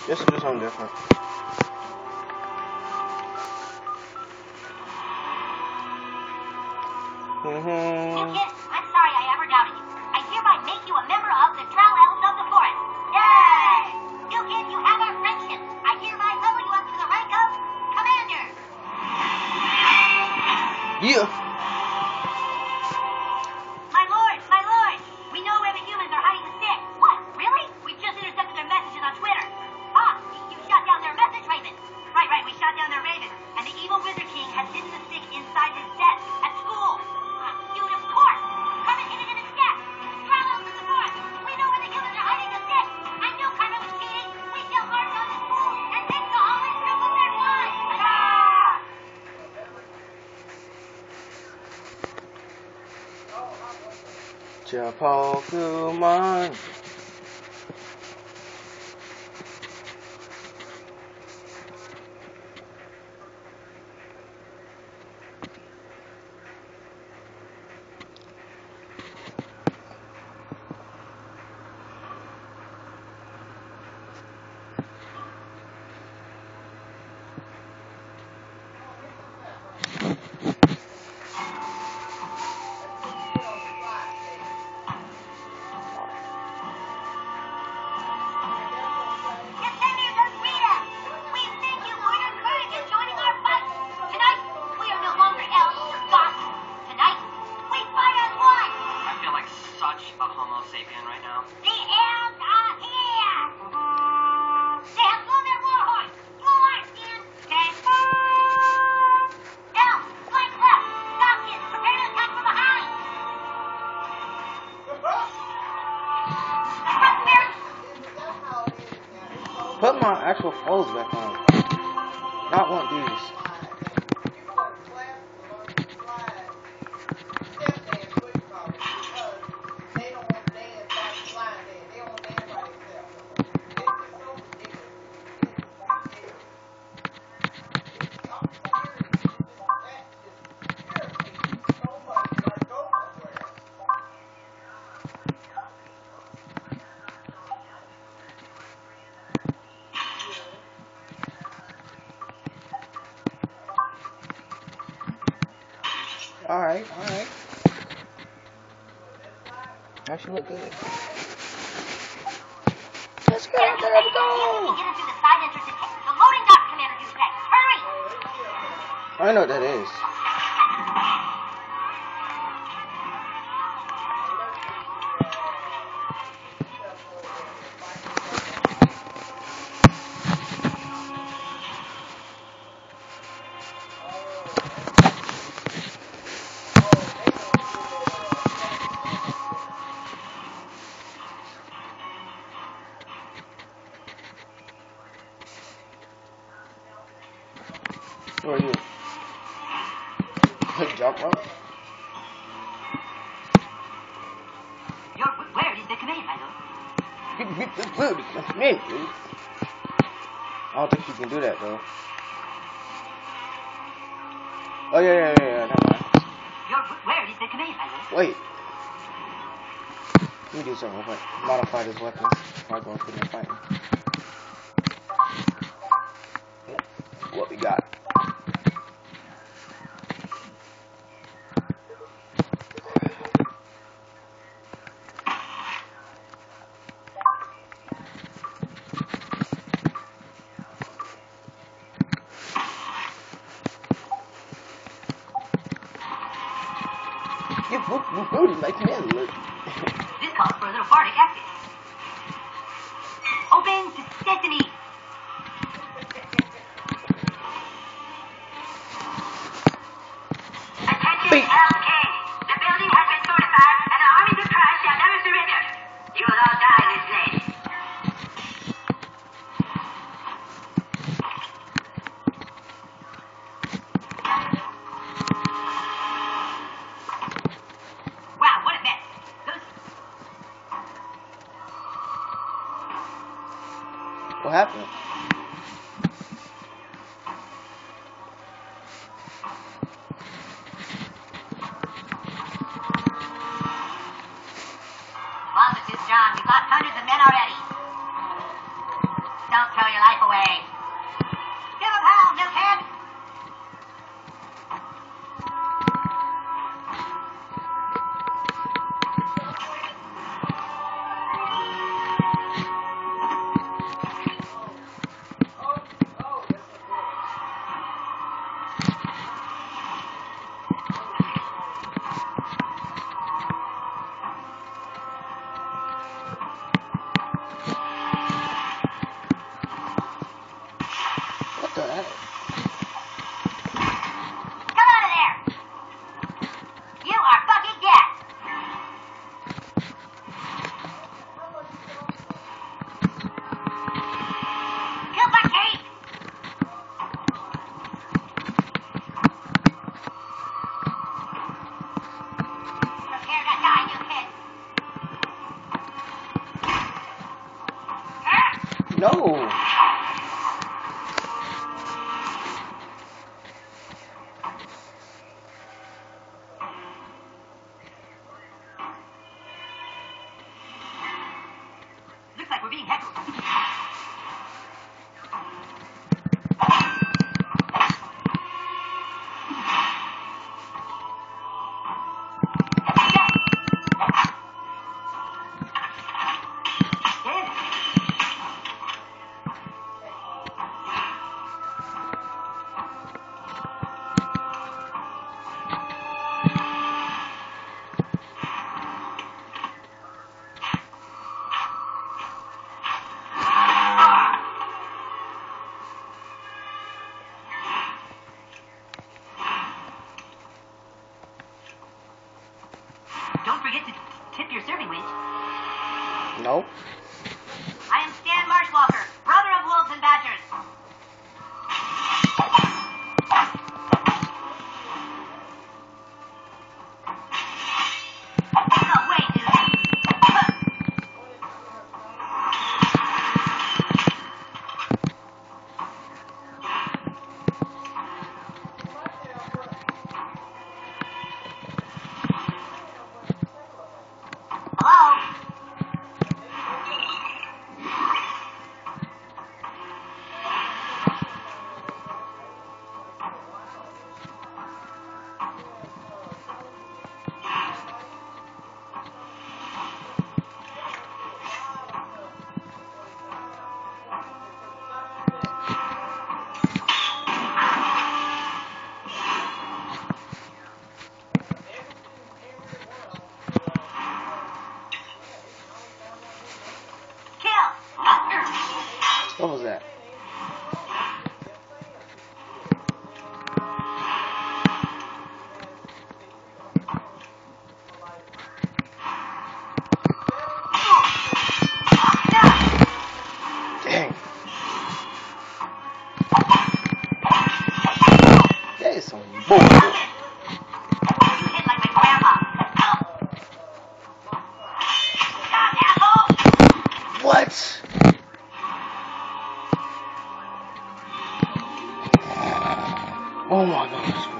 Just do something different. New kid, I'm sorry I ever doubted you. I hereby make you a member of the Drow Elves of the Forest. Yay! New kid, you have our friendship. I hereby level you up to the rank of Commander. Yeah. My lord, we know where the humans are hiding the stick. What? Really? We just intercepted their messages on Twitter. Ah, you shot down their message raven. Right, we shot down their raven. And the evil Wizard King has hidden the stick inside his desk at school. Dude, of course! Carmen hid it in his desk! Drow Elves of the Forest! We know where the humans are hiding the stick! I knew Carmen was cheating! We shall march on the school and take the hollow strip of their blood! Pokemon. Put my actual clothes back on. Not one of these. Alright. Actually look good. Let's go, there we go! Get into the side entrance and take the loading dock, Commander Douchebag. Hurry! I know what that is. Who are you? Hey, jump rope? Where is the command, my lord? I don't think you can do that, though. Oh, yeah, never mind. Where is the command, my lord? Wait. Let me do something real quick. Modify this weapon before I go into the fighting. What we got? You booty like me. This calls for a little bardic action. Open to sesame. Attention, LK. The building has been fortified, and the armies of Christ shall never surrender. You will all die in this place. What happened? Longitude, John. We've lost hundreds of men already. Don't tell your No. Looks like we're being heckled. Don't forget to tip your serving wage. No. I am Stan Marshwalker, brother of wolves and badgers. No way, dude. Hello? What was that? Dang. That is some bullshit. You hit like my grandma. God, asshole! What? Oh my goodness.